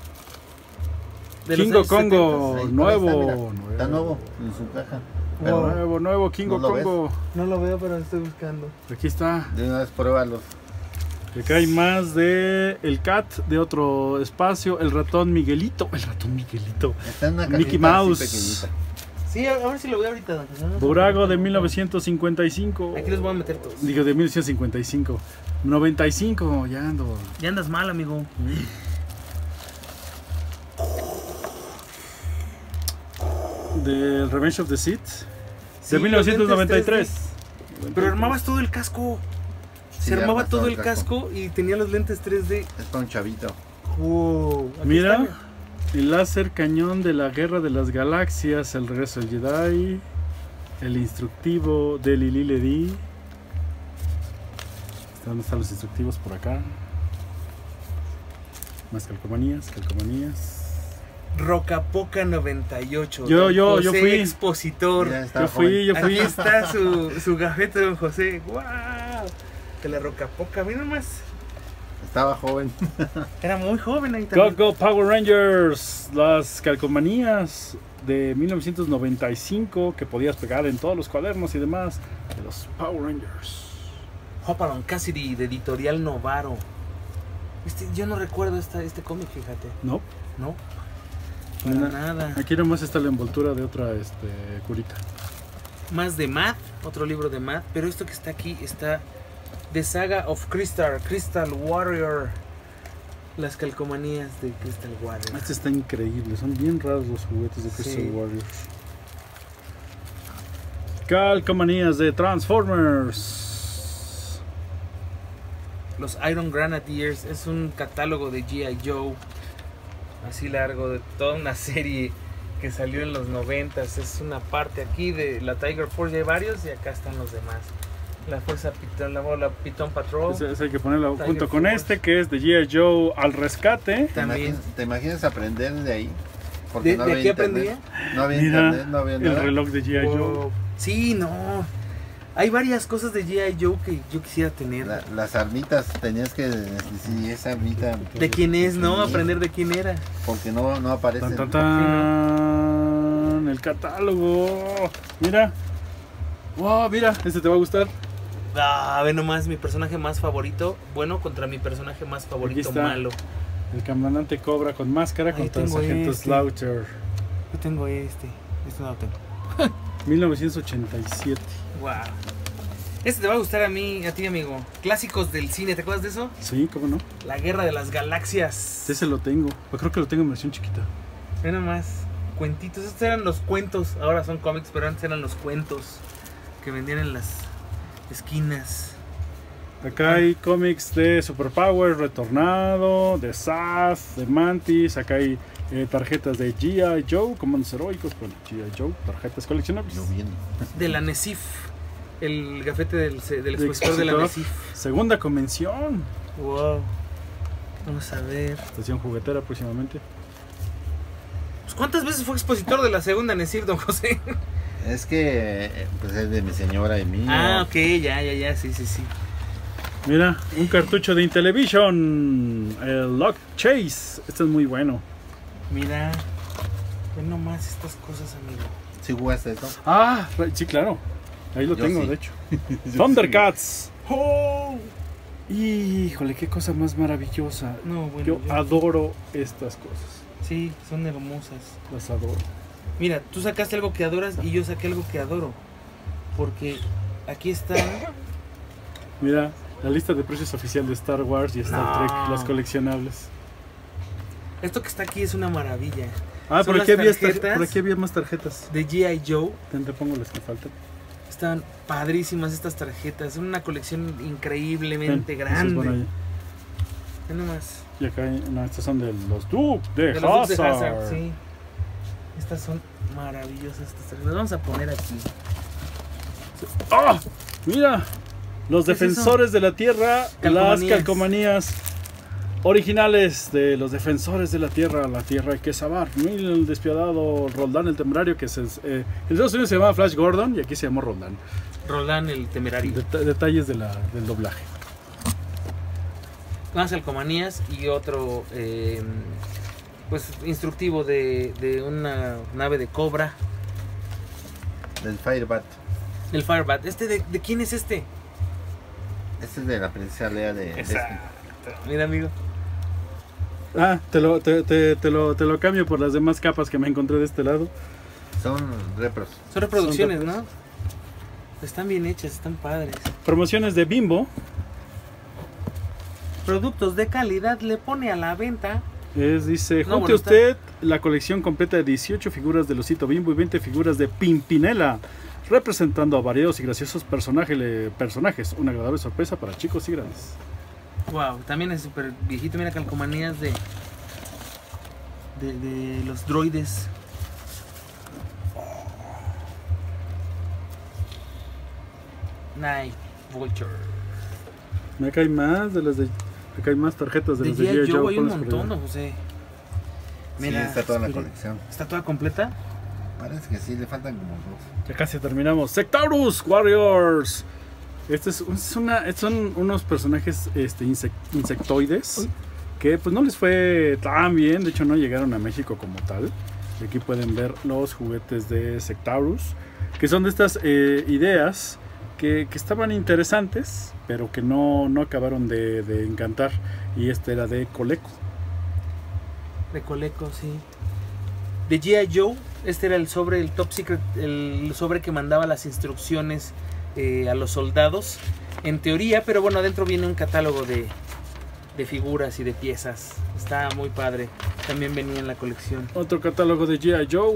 De los Kingo años Congo, Ahí, nuevo, está, mira, nuevo. Está nuevo en su caja. Wow. Pero Nuevo, nuevo Kingo ¿No lo ves? Congo. No lo veo, pero lo estoy buscando. Aquí está. de una vez pruébalos. Y acá hay más de el cat de otro espacio, el ratón Miguelito. El ratón Miguelito. Está en una cajita Mickey así Mouse. pequeñita. Sí, a, a ver si lo veo ahorita. don José. No, no, Burago no, de no, mil novecientos cincuenta y cinco. Aquí los voy a meter todos. Digo, de mil novecientos cincuenta y cinco. noventa y cinco, ya ando. Ya andas mal, amigo. Del Revenge of the Sith. Sí, De mil novecientos noventa y tres. los lentes Pero armabas todo el casco. Sí, Se armaba armas todo el casco y tenía los lentes tres D. Es para un chavito. Wow, aquí Mira, está. el láser cañón de la Guerra de las Galaxias, el regreso del Jedi, el instructivo de Lili Ledi. ¿Dónde están los instructivos? Por acá. Más calcomanías, calcomanías. Rocapoca noventa y ocho. Yo, don yo, yo José fui. Expositor. Mira, está Yo fui, joven. yo fui. Aquí está su, su gafete, don José. ¡Wow! De la Rocapoca, mira nomás. Estaba joven. Era muy joven ahí Go también. Go Power Rangers, las calcomanías de mil novecientos noventa y cinco que podías pegar en todos los cuadernos y demás de los Power Rangers. Hopalong Cassidy, de Editorial Novaro. Este, yo no recuerdo esta, este cómic, fíjate. No, No, para Na- nada. aquí nomás está la envoltura de otra este, curita. Más de Matt, otro libro de Matt. Pero esto que está aquí está The Saga of Crystal, Crystal Warrior. Las calcomanías de Crystal Warrior. Este está increíble, son bien raros los juguetes de Crystal Sí. Warriors. Calcomanías de Transformers. Los Iron Grenadiers es un catálogo de G I. Joe. Así largo, de toda una serie que salió en los noventas. Es una parte aquí de la Tiger Force, hay varios y acá están los demás. La Fuerza Pitón, la, la Pitón Patrol. Ese, ese hay que ponerlo Tiger junto con Force. este que es de G I. Joe al rescate. ¿Te También. imaginas, ¿Te imaginas aprender de ahí? Porque ¿De, no de había aquí internet. aprendía? No había Mira, internet, no había el nada. reloj de G I. Joe. Wow. Sí, no. Hay varias cosas de G I. Joe que yo quisiera tener. La- las armitas, tenías que decir esa armita. ¿De quién es, no? Sí. Aprender de quién era. Porque no, no aparecen. Tan, tan, tan. El catálogo. Mira. Wow, mira, este te va a gustar. Ah, ve nomás, mi personaje más favorito, bueno, contra mi personaje más favorito, está. malo. El comandante Cobra con máscara Ahí contra el tengo sargento este. Slaughter. Yo tengo este, este no lo tengo. mil novecientos ochenta y siete. Wow. Este te va a gustar a mí, a ti, amigo. Clásicos del cine, ¿te acuerdas de eso? Sí, cómo no. La Guerra de las Galaxias. Ese lo tengo. Yo creo que lo tengo en versión chiquita. Ve nomás, cuentitos. Estos eran los cuentos, ahora son cómics, pero antes eran los cuentos que vendían en las esquinas. Acá hay cómics de Superpower retornado, de S A F, de Mantis. Acá hay eh, tarjetas de G I. Joe, comandos heroicos. Bueno, G I. Joe, tarjetas coleccionables. Lloviendo. De la Nesif, el gafete del, del De expositor de la expositor. Nesif. Segunda convención. Wow. Vamos a ver. Estación juguetera próximamente. Pues, ¿cuántas veces fue expositor de la segunda Nesif, don José? Es que eh, pues es de mi señora y mío. Ah, ok, ya, ya, ya, sí, sí, sí. Mira, un cartucho de Intellivision. El Lock Chase. Este es muy bueno. Mira, ven nomás estas cosas, amigo. ¿Sí jugaste eso? Ah, sí, claro. Ahí lo Yo tengo, sí. de hecho. Thundercats. ¡Oh! Híjole, qué cosa más maravillosa. No, bueno, Yo yo- adoro estas cosas. sí, son hermosas. Las adoro. Mira, tú sacaste algo que adoras y yo saqué algo que adoro. Porque aquí está. Mira, la lista de precios oficial de Star Wars y Star No. Trek, las coleccionables. Esto que está aquí es una maravilla. Ah, Son por las aquí, había esta- tarjetas. por aquí había más tarjetas. De G I. Joe. Ten, te pongo las que faltan. Están padrísimas estas tarjetas. Son una colección increíblemente Ten, esas van grande. ahí. Ve nomás. Y acá, hay- no, estas son de los Duke de, De los Dukes de Hazzard. Hazzard, sí. Estas son maravillosas estas tarjetas. Las vamos a poner aquí. ¡Ah! Mira, los ¿Qué es defensores de la Tierra, las Calcomanías. calcomanías originales de los defensores de la Tierra. La Tierra hay que salvar. Mira el despiadado Roldán el Temerario, que es, eh, en Estados Unidos se llamaba Flash Gordon y aquí se llamó Roldán. Roldán el temerario. Deta- detalles de la, del doblaje. más calcomanías y otro eh, pues instructivo de, de una nave de Cobra. Del Firebat. El Firebat. ¿Este de, de quién es este? Este es de la princesa Leia de Disney. Mira, amigo. Ah, te lo, te, te, te lo, te lo cambio por las demás capas que me encontré de este lado. Son repros. Son reproducciones, Son ¿no? Están bien hechas, están padres. Promociones de Bimbo. Productos de calidad le pone a la venta. Es, dice, No, junte bueno, usted la colección completa de dieciocho figuras del osito Bimbo y veinte figuras de Pimpinela, representando a variados y graciosos personajes, le- personajes. Una agradable sorpresa para chicos y grandes. Wow, también es súper viejito. Mira, calcomanías de, de de los droides. Night Vulture. Me cae más de las de... Me caen más tarjetas de De las de G I. G I. Joe hay un ponlas por montón, allá. ¿no, José? Sí, Mira, está toda la espere. colección. ¿Está toda completa? Parece que sí, le faltan como dos. Ya casi terminamos. Sectaurus Warriors. Este es, es una, son unos personajes este, insec- insectoides que pues no les fue tan bien. De hecho no llegaron a México como tal. Y aquí pueden ver los juguetes de Sectaurus, que son de estas eh, ideas que, que estaban interesantes, pero que no, no acabaron de, de encantar. Y este era de Coleco. De Coleco, sí. De G I. Joe, este era el sobre, el top secret, el sobre que mandaba las instrucciones eh, a los soldados, en teoría, pero bueno, adentro viene un catálogo de, de figuras y de piezas. Está muy padre. También venía en la colección. Otro catálogo de G I. Joe.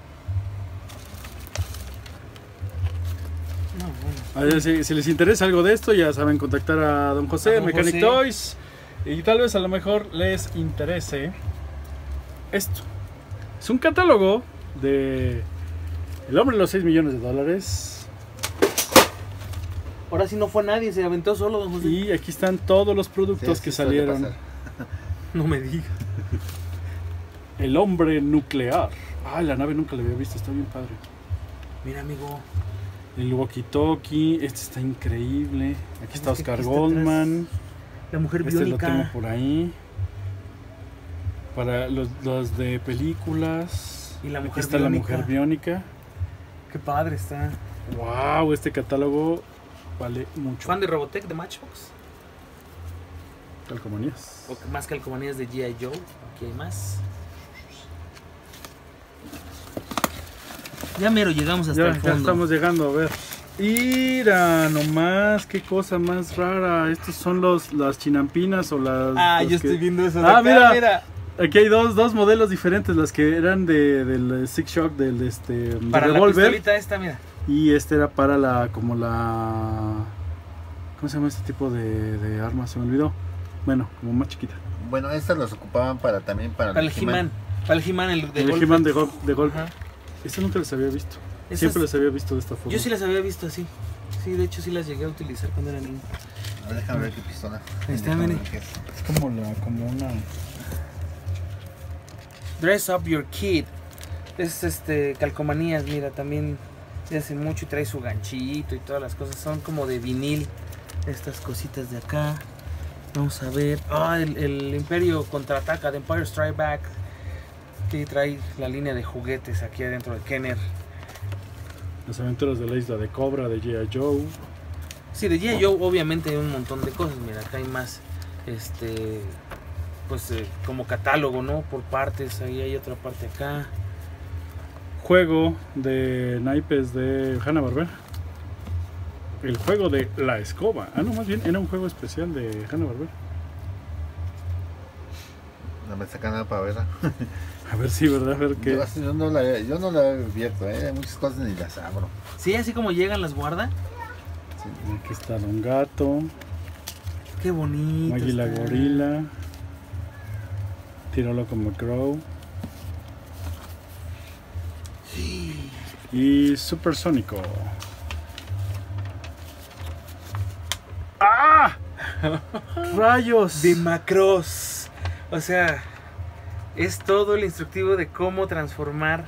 No, bueno. A ver, si, si les interesa algo de esto, ya saben contactar a Don José, A don Mechanic José. Toys. Y tal vez a lo mejor les interese esto. Es un catálogo de El hombre de los seis millones de dólares. Ahora sí no fue nadie, se aventó solo, don José. Y aquí están todos los productos Sí, que sí suele salieron. pasar. No me diga. El hombre nuclear. Ah, la nave nunca la había visto, está bien padre. Mira, amigo. El walkie-talkie, este está increíble. Aquí está Es que Oscar aquí está Goldman. La mujer Este lo biónica. tengo por ahí. Para los, los de películas. Y la Aquí mujer está biónica. la mujer biónica. Qué padre está. Wow, este catálogo vale mucho. ¿Fan de Robotech de Matchbox? Calcomanías. O más calcomanías de G I. Joe. Aquí hay más. Ya mero llegamos hasta Ya, el ya fondo. estamos llegando a ver. Mira, nomás, qué cosa más rara. Estos son los las chinampinas o las. Ah, los yo que- estoy viendo eso. de Ah, acá, mira. Aquí hay dos, dos modelos diferentes, las que eran de, del Six Shock, del este del Para la revólver, pistolita esta, mira. y este era para la, como la, ¿cómo se llama este tipo de, de arma? Se me olvidó. Bueno, como más chiquita. Bueno, estas las ocupaban para también para, Para el He-Man. Para el He-Man, el de El golpe. He-Man de, gol, de golpe. Ajá. Esta nunca las había visto. Esas- Siempre las había visto de esta forma. Yo sí las había visto así. Sí, de hecho sí las llegué a utilizar cuando era niño. A ver, déjame ver qué pistola. Ahí está, Déjame mire. ver qué es. Es como, la, como una... Dress Up Your Kid. Es este calcomanías, mira, también de hace mucho y trae su ganchito y todas las cosas. Son como de vinil. Estas cositas de acá. Vamos a ver. Ah, el, el Imperio contraataca, de Empire Strike Back. Que trae la línea de juguetes aquí adentro de Kenner. Las aventuras de la isla de Cobra, de G I. Joe. Sí, de G I. Joe obviamente hay un montón de cosas. Mira, acá hay más, este, pues eh, como catálogo, ¿no? Por partes. Ahí hay otra parte acá. Juego de naipes de Hanna-Barbera. El juego de la escoba. Ah, no, más bien era un juego especial de Hanna-Barbera. No me saca nada para verla. A ver si, ¿verdad? A ver qué. Yo, yo no la, yo no la he abierto, ¿eh? Hay muchas cosas ni las abro. Sí, así como llegan las guarda. Aquí está Don Gato, Qué bonito. Maggie la está. Gorila, Tiro Loco McCrow y Supersónico. ¡Ah! ¡Rayos! De Macross. O sea, es todo el instructivo de cómo transformar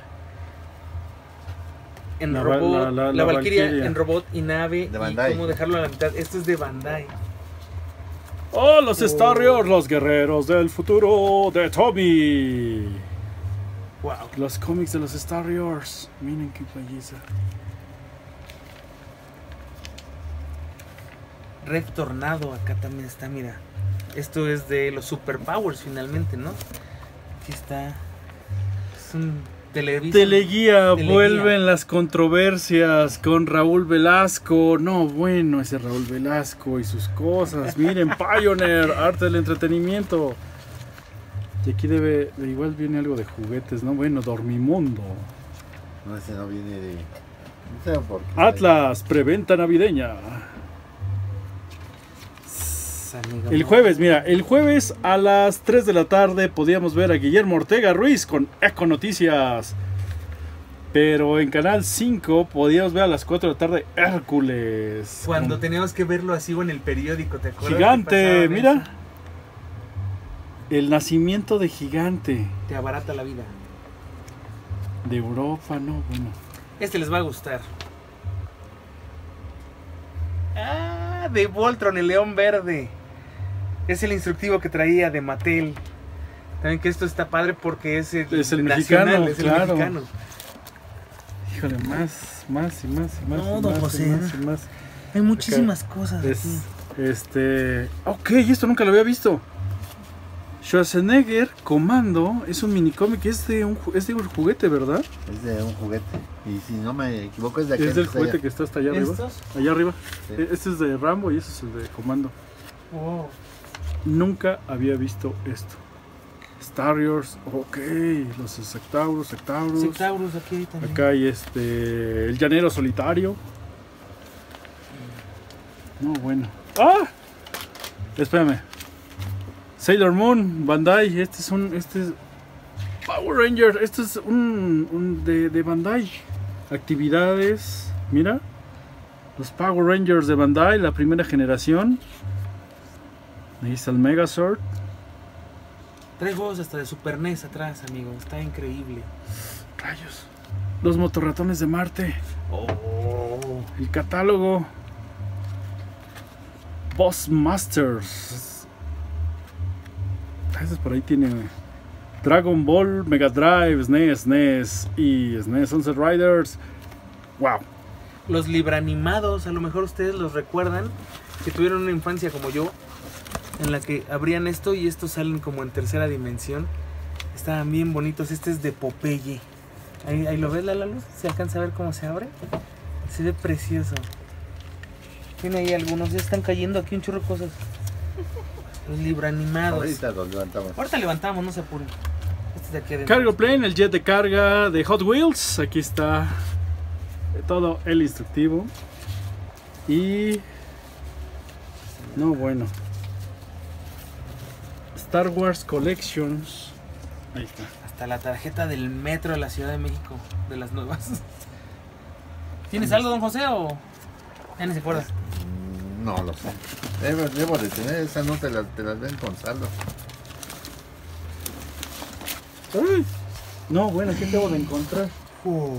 en La va- robot, la- la, la- la Valkyria Valkyria. en robot y nave, De y Bandai. cómo dejarlo a la mitad. Esto es de Bandai. Oh, los Oh. Starriors, los guerreros del futuro de Toby. Wow. Los cómics de los Starriors. Miren qué belleza. Red Tornado, acá también está, mira. Esto es de los Superpowers finalmente, ¿no? Aquí está. Es un televisor. Teleguía, Teleguía. vuelven las controversias con Raúl Velasco. No, bueno, ese Raúl Velasco y sus cosas. Miren, Pioneer, arte del entretenimiento. Y aquí debe, igual viene algo de juguetes, ¿no? Bueno, Dormimundo. No, ese no viene de... No sé por qué. Atlas, preventa navideña. Amigo, El ¿no? jueves, mira, el jueves a las tres de la tarde podíamos ver a Guillermo Ortega Ruiz con Eco Noticias. Pero en Canal cinco podíamos ver a las cuatro de la tarde Hércules. Cuando con teníamos que verlo así o en el periódico, ¿te acuerdas? Gigante, que pasaban mira. eso? El nacimiento de Gigante. Te abarata la vida. De Europa, no, bueno. Este les va a gustar. Ah, de Voltron, el león verde. Es el instructivo que traía de Mattel. También que esto está padre porque es el, Es el nacional, mexicano, es el claro. mexicano. Híjole, más, más y más y más. No, y don más, José. y más, y más. Hay muchísimas cosas Es, aquí. este. Ok, esto nunca lo había visto. Schwarzenegger Comando es un minicómic, es de un, ju- es de un juguete, ¿verdad? Es de un juguete. Y si no me equivoco es de aquel Es del que está juguete allá. que está hasta allá arriba. ¿Estos? Allá arriba. Sí. E- Este es de Rambo y este es el de Comando. Wow. Nunca había visto esto. Starriors, ok, los Sectaurus, Sectaurus. Centaurus aquí también. Acá hay este. El llanero solitario. No, bueno. ¡Ah! Espérame. Sailor Moon, Bandai. Este es un. Este es. Power Ranger. Este es un. un de, de Bandai. Actividades. Mira. Los Power Rangers de Bandai, la primera generación. Ahí está el Megazord. Trae juegos hasta de Super N E S atrás, amigo. Está increíble. Rayos. Los motorratones de Marte. Oh. El catálogo. Boss Masters. Ese por ahí tiene Dragon Ball, Mega Drive, S N E S, S N E S y S N E S Sunset Riders. Wow. Los libranimiados, a lo mejor ustedes los recuerdan, que tuvieron una infancia como yo, en la que abrían esto y estos salen como en tercera dimensión. Estaban bien bonitos. Este es de Popeye. Ahí, ahí lo ves, la luz. ¿Se alcanza a ver cómo se abre? Se ve precioso. Tiene ahí algunos, ya están cayendo aquí un chorro de cosas. Los libranimiados. Ahorita los levantamos. Ahorita levantamos, no se apuren. Este es de aquí adentro. Cargo Plane, el jet de carga de Hot Wheels. Aquí está todo el instructivo. Y... No, bueno. Star Wars Collections. Ahí está. Hasta la tarjeta del metro de la Ciudad de México, de las nuevas. ¿Tienes algo, don José, o ya ni se acuerda? Mm, No lo sé. Debo, debo de tener esa nota, te la, te la den con saldo. Ay. No, bueno, ¿qué debo de encontrar? Uh.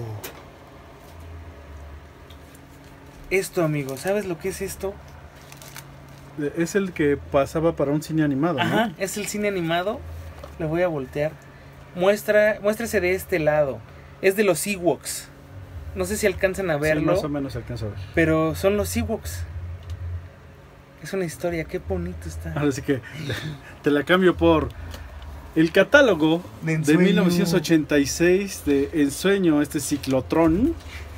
Esto, amigo, ¿sabes lo que es esto? Es el que pasaba para un cine animado, ¿no? Ajá, es el cine animado. Le voy a voltear. Muestra, muéstrese de este lado. Es de los Ewoks. No sé si alcanzan a Sí, verlo, más o menos alcanza a ver. pero son los Ewoks. Es una historia, qué bonito está. Así que te la cambio por el catálogo De de ensueño. mil novecientos ochenta y seis de Ensueño, este ciclotrón.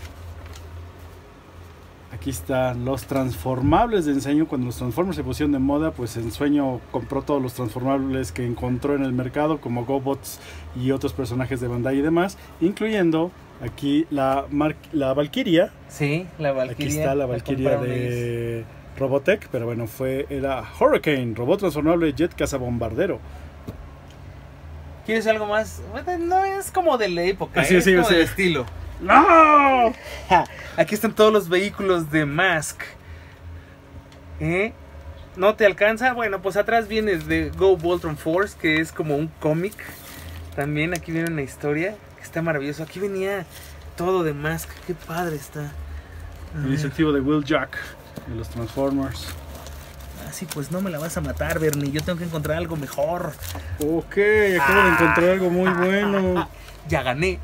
Aquí están los transformables de Ensueño. Cuando los Transformers se pusieron de moda, pues Ensueño compró todos los transformables que encontró en el mercado, como GoBots y otros personajes de Bandai y demás, incluyendo aquí la, Mar la Valkyria. Sí, la Valkyria. Aquí está la Valkyria compraron ellos. de Robotech, pero bueno, fue era Hurricane, robot transformable jet cazabombardero. ¿Quieres algo más? Bueno, no es como de la época, Así ¿eh? es, es sí, como sí. del estilo. ¡No! Ja, aquí están todos los vehículos de Mask. ¿Eh? ¿No te alcanza? Bueno, pues atrás viene de Go Voltron Force, que es como un cómic. También aquí viene una historia que está maravilloso. Aquí venía todo de Mask. Qué padre está. A El ver, instructivo de Will Jack de los Transformers. Así pues no me la vas a matar, Bernie. Yo tengo que encontrar algo mejor. Ok, acabo ah. de encontrar algo muy bueno. Ya gané.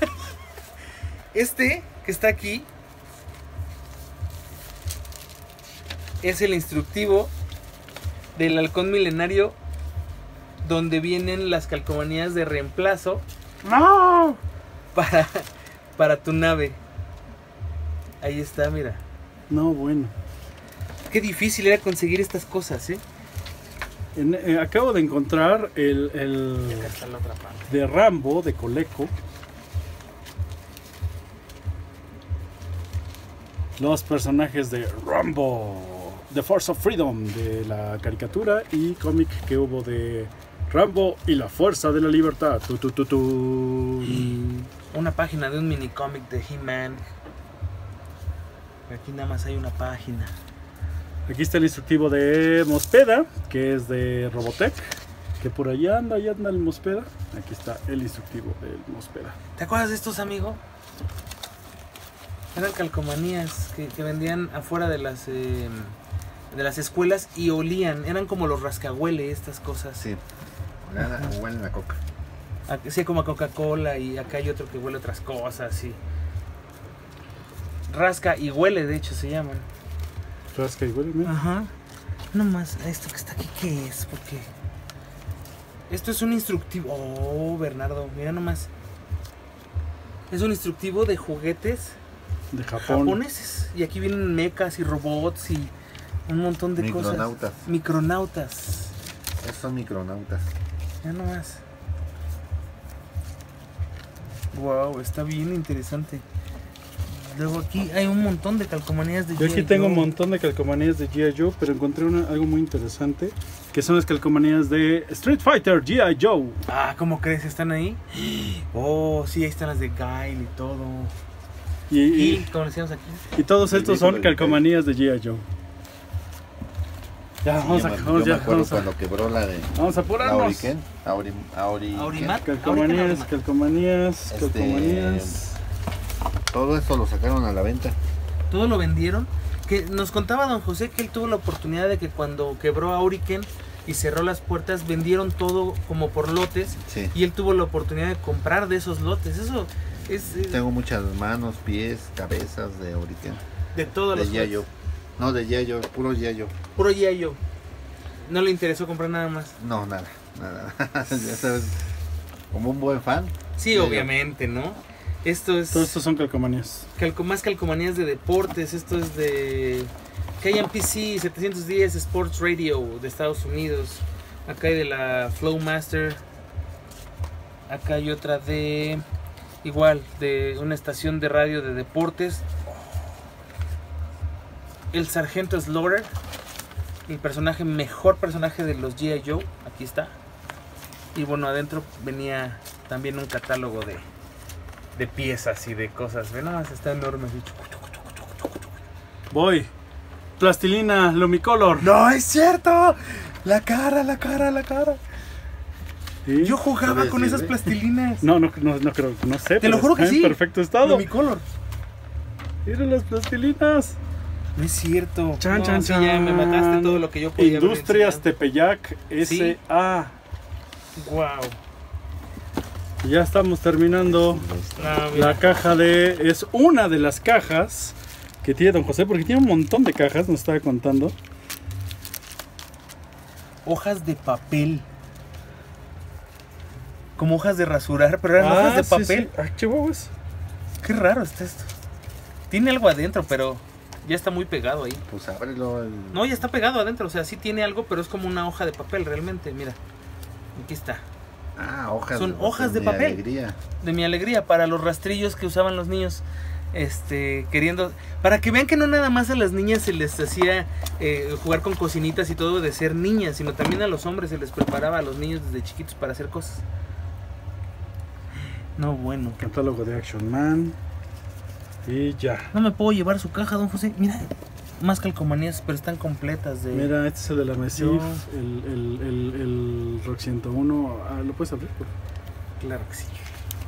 Este que está aquí es el instructivo del halcón milenario, donde vienen las calcomanías de reemplazo. ¡No! Para, para tu nave. Ahí está, mira. No, bueno. Qué difícil era conseguir estas cosas, ¿eh? En, eh, acabo de encontrar el, el de Rambo, de Coleco. Los personajes de Rambo, The Force of Freedom, de la caricatura y cómic que hubo de Rambo y la Fuerza de la Libertad. Tu, tu, tu, tu. Una página de un mini cómic de He-Man. Aquí nada más hay una página. Aquí está el instructivo de Mospeada, que es de Robotech, que por allá anda, allá anda el Mospeada. Aquí está el instructivo del Mospeada. ¿Te acuerdas de estos, amigo? Eran calcomanías que, que vendían afuera de las eh, de las escuelas y olían. Eran como los rascahuele, estas cosas. Sí, huelen a coca. Sí, como a Coca-Cola, y acá hay otro que huele a otras cosas, sí. Rasca y huele, de hecho, se llaman. Rasca y huele, mira. Ajá. Nomás, esto que está aquí, ¿qué es? Porque esto es un instructivo. Oh, Bernardo, mira nomás. Es un instructivo de juguetes de Japón. Japoneses. Y aquí vienen mechas y robots y un montón de micronautas. cosas. Micronautas. Esos son micronautas. Ya nomás. Wow, está bien interesante. Luego aquí hay un montón de calcomanías de G I. Yo aquí tengo un montón de calcomanías de G I. Joe, pero encontré una, algo muy interesante, que son las calcomanías de Street Fighter G I. Joe. Ah, ¿cómo crees? ¿Están ahí? Oh, sí, ahí están las de Guile y todo. Y, y, y como decíamos aquí. Y todos estos son calcomanías de G I. Joe. Ya, sí, vamos yo a me, vamos, yo ya, me acuerdo vamos a, cuando quebró la de... Vamos a apurarnos. Auriken, Auri, Auri, Aurimat. Calcomanías, calcomanías, este, calcomanías. Todo esto lo sacaron a la venta. Todo lo vendieron. Que nos contaba don José que él tuvo la oportunidad de que cuando quebró Auriken y cerró las puertas, vendieron todo como por lotes. Sí. Y él tuvo la oportunidad de comprar de esos lotes. Eso es... es Tengo muchas manos, pies, cabezas de Auriken. De todos los de G I. Joe. No, de G I. Joe, puro G I. Joe. Puro G I. Joe. No le interesó comprar nada más. No, nada, nada. Ya sabes, como un buen fan. Sí, G I. obviamente, ¿no? Esto es... Todos estos son calcomanías. Calco, más calcomanías de deportes. Esto es de K M P C setecientos diez Sports Radio de Estados Unidos. Acá hay de la Flowmaster. Acá hay otra de... Igual, de una estación de radio de deportes. El Sargento Slaughter. El personaje, mejor personaje de los G I. Joe. Aquí está. Y bueno, adentro venía también un catálogo de... de piezas y de cosas. Ven, no, está enorme. Voy. Plastilina Lumicolor. No es cierto. La cara, la cara, la cara. ¿Sí? Yo jugaba con esas plastilinas. No, no, no, no creo, no sé. Te lo juro que sí. En perfecto estado. Lumicolor. Miren las plastilinas. No es cierto. Chan, no, chan, sí, chan. ya me mataste todo lo que yo podía. Industrias Tepeyac S A Wow. Ya estamos terminando Ah, la caja de... Es una de las cajas que tiene don José, porque tiene un montón de cajas, nos estaba contando. Hojas de papel. Como hojas de rasurar, pero eran ah, hojas de sí, papel. Sí. Ay, chihuahuas. Qué raro está esto. Tiene algo adentro, pero ya está muy pegado ahí. Pues ábrelo. El... No, ya está pegado adentro. O sea, sí tiene algo, pero es como una hoja de papel realmente. Mira, aquí está. Ah, hojas. Son hojas de, de papel. Alegría. De mi alegría, para los rastrillos que usaban los niños. Este, queriendo, para que vean que no nada más a las niñas se les hacía eh, jugar con cocinitas y todo de ser niñas, sino también a los hombres se les preparaba a los niños desde chiquitos para hacer cosas. No, bueno. Catálogo de Action Man. Y ya. No me puedo llevar su caja, don José. Mira, más calcomanías, pero están completas de... Mira, este es el de la Mesif, Yo... el, el, el, el Rock ciento uno. Ah, ¿lo puedes abrir? Por favor? Claro que sí.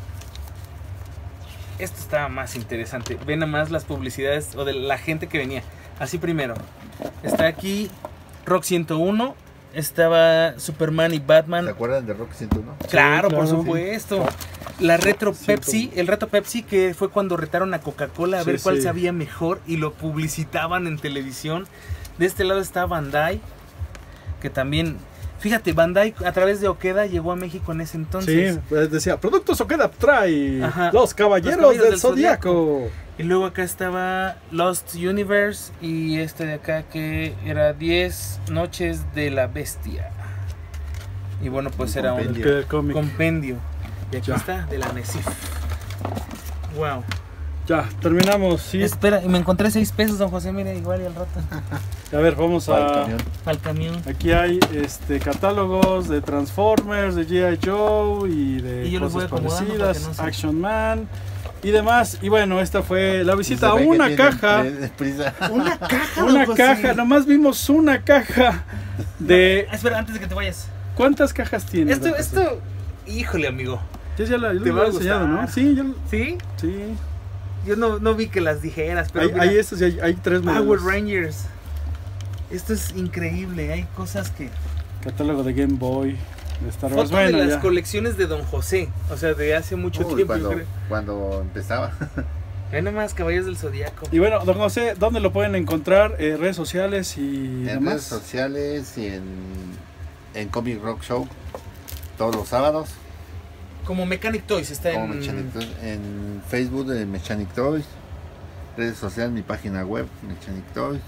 Esto estaba más interesante. Ven nada más las publicidades o de la gente que venía. Así primero. Está aquí Rock ciento uno, estaba Superman y Batman. ¿Se acuerdan de Rock ciento uno? Claro, Sí, por claro. supuesto. La retro Sí, Pepsi, como- el reto Pepsi, que fue cuando retaron a Coca-Cola a Sí, ver cuál sí. sabía mejor y lo publicitaban en televisión. De este lado está Bandai, que también, fíjate, Bandai a través de Okeda llegó a México en ese entonces. Sí, pues decía, Productos Okeda trae Ajá. Los Caballeros, Los Caballeros del, del Zodíaco. Y luego acá estaba Lost Universe y este de acá que era diez Noches de la Bestia. Y bueno, pues Un era un compendio. Que el cómic. compendio. Y aquí Ya. está, de la Nesif. Wow. Ya, terminamos, sí. Espera, y me encontré seis pesos, don José, mire, igual y al rato. A ver, vamos Para el a... camión. Al camión. Aquí hay este catálogos de Transformers, de G I. Joe y de Y yo los voy cosas acomodando para parecidas, que no se- Action Man y demás. Y bueno, esta fue la visita a Se ve que una tienen caja. pre- de prisa. Una caja, Una don José. caja, nomás vimos una caja de... Ah, espera, antes de que te vayas. ¿Cuántas cajas tiene? Esto, don José? esto, híjole, amigo. Ya, ya la, yo te lo va a había enseñado, ¿no? gustar. Sí, yo, ¿Sí? sí. Yo no, no vi que las dijeras, pero Hay, mira, hay estos y hay, hay tres Power modelos. Rangers. Esto es increíble, hay cosas que... Catálogo de Game Boy, de Star Wars. Foto de Bueno, las ya. colecciones de Don José, o sea, de hace mucho Uy, tiempo. cuando, yo creo. cuando empezaba. Ahí nomás, Caballeros del Zodíaco. Y bueno, don José, ¿dónde lo pueden encontrar? Eh, redes sociales y En redes demás. sociales y en, en Comic Rock Show. Todos los sábados. Como Mechanic Toys, está Como en... Mechanic Toys, en Facebook de Mechanic Toys. Redes sociales, mi página web, Mechanic Toys.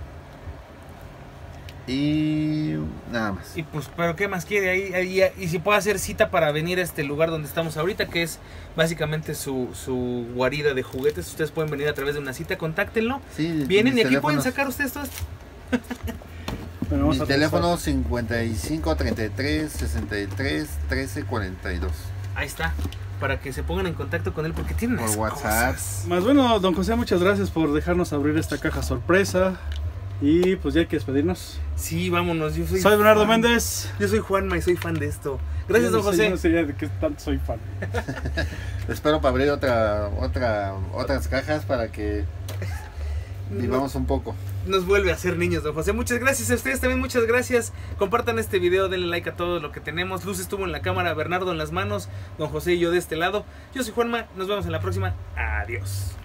Y nada más. Y pues, pero ¿qué más quiere? Ahí, ahí, y si puede hacer cita para venir a este lugar donde estamos ahorita, que es básicamente su, su guarida de juguetes. Ustedes pueden venir a través de una cita, contáctenlo. Sí, Vienen mis y aquí pueden teléfonos- sacar ustedes todo esto. Bueno, vamos Mi a teléfono cincuenta y cinco, treinta y tres, sesenta y tres, trece, cuarenta y dos. Ahí está, para que se pongan en contacto con él, porque tiene Por unas WhatsApp. cosas. Más bueno, don José, muchas gracias por dejarnos abrir esta caja sorpresa. Y pues ya hay que despedirnos. Sí, vámonos. Yo soy, Soy Bernardo fan. Méndez. Yo soy Juanma y soy fan de esto. Gracias, Yo don no sé- José. yo no sé ya de qué tanto soy fan. Espero para abrir otra, otra, otras cajas para que vivamos un poco. Nos vuelve a hacer niños, don José. Muchas gracias a ustedes también, muchas gracias. Compartan este video, denle like a todo lo que tenemos. Luz estuvo en la cámara, Bernardo en las manos, don José y yo de este lado. Yo soy Juanma, nos vemos en la próxima. Adiós.